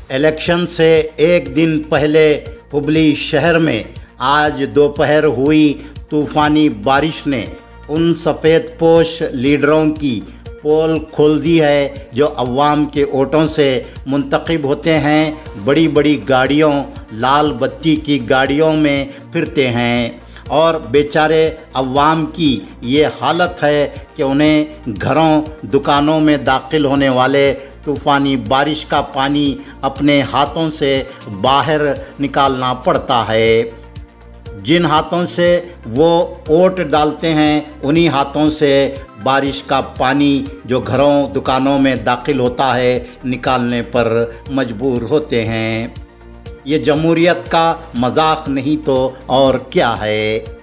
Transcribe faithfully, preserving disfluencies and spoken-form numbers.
Election से एक दिन पहले हुबली शहर में आज दोपहर हुई तूफ़ानी बारिश ने उन सफ़ेद पोश लीडरों की पोल खोल दी है जो अवाम के वोटों से मुंतखब होते हैं, बड़ी बड़ी गाड़ियों, लाल बत्ती की गाड़ियों में फिरते हैं और बेचारे अवाम की ये हालत है कि उन्हें घरों, दुकानों में दाखिल होने वाले तूफ़ानी बारिश का पानी अपने हाथों से बाहर निकालना पड़ता है। जिन हाथों से वो वोट डालते हैं उन्हीं हाथों से बारिश का पानी जो घरों, दुकानों में दाखिल होता है निकालने पर मजबूर होते हैं। ये जमहूरियत का मजाक नहीं तो और क्या है।